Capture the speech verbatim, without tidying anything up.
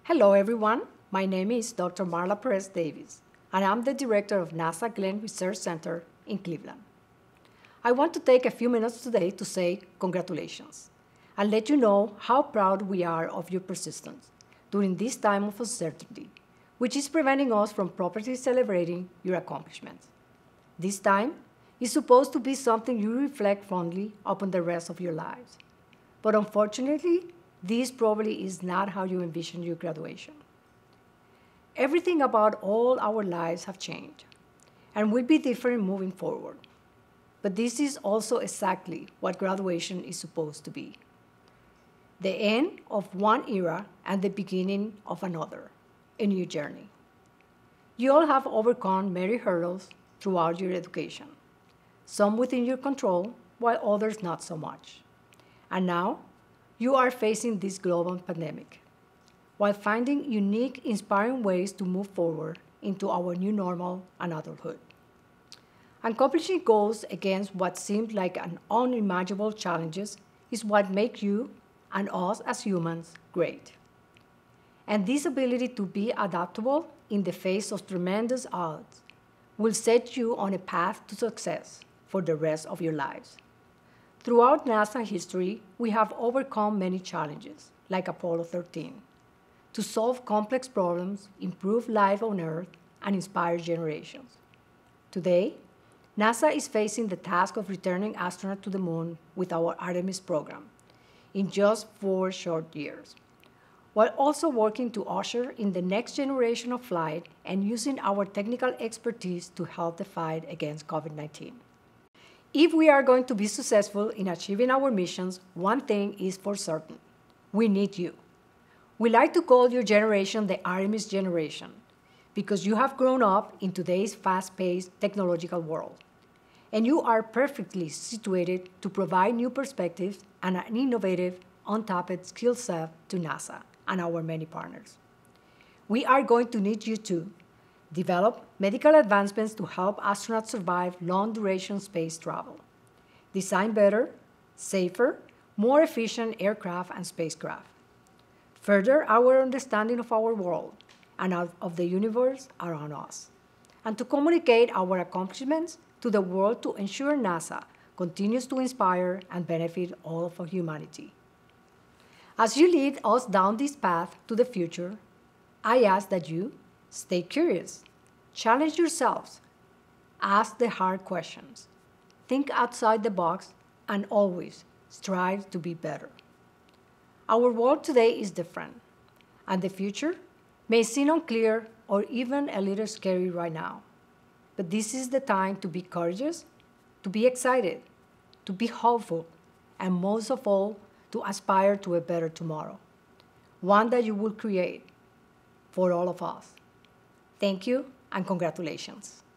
Hello, everyone. My name is Doctor Marla Pérez-Davis, and I'm the director of NASA Glenn Research Center in Cleveland. I want to take a few minutes today to say congratulations and let you know how proud we are of your persistence during this time of uncertainty, which is preventing us from properly celebrating your accomplishments. This time is supposed to be something you reflect fondly upon the rest of your lives. But unfortunately, this probably is not how you envision your graduation. Everything about all our lives have changed and will be different moving forward. But this is also exactly what graduation is supposed to be. The end of one era and the beginning of another, a new journey. You all have overcome many hurdles throughout your education, some within your control, while others not so much. And now, you are facing this global pandemic, while finding unique, inspiring ways to move forward into our new normal and adulthood. Accomplishing goals against what seemed like an unimaginable challenges is what makes you and us as humans great. And this ability to be adaptable in the face of tremendous odds will set you on a path to success for the rest of your lives. Throughout NASA history, we have overcome many challenges, like Apollo thirteen, to solve complex problems, improve life on Earth, and inspire generations. Today, NASA is facing the task of returning astronauts to the moon with our Artemis program in just four short years, while also working to usher in the next generation of flight and using our technical expertise to help the fight against COVID nineteen. If we are going to be successful in achieving our missions, one thing is for certain: we need you. We like to call your generation the Artemis generation because you have grown up in today's fast-paced technological world, and you are perfectly situated to provide new perspectives and an innovative, untapped skill set to NASA and our many partners. We are going to need you to develop medical advancements to help astronauts survive long-duration space travel, design better, safer, more efficient aircraft and spacecraft, further our understanding of our world and of the universe around us, and to communicate our accomplishments to the world to ensure NASA continues to inspire and benefit all of humanity. As you lead us down this path to the future, I ask that you stay curious, challenge yourselves, ask the hard questions, think outside the box, and always strive to be better. Our world today is different, and the future may seem unclear or even a little scary right now. But this is the time to be courageous, to be excited, to be hopeful, and most of all, to aspire to a better tomorrow, one that you will create for all of us. Thank you and congratulations.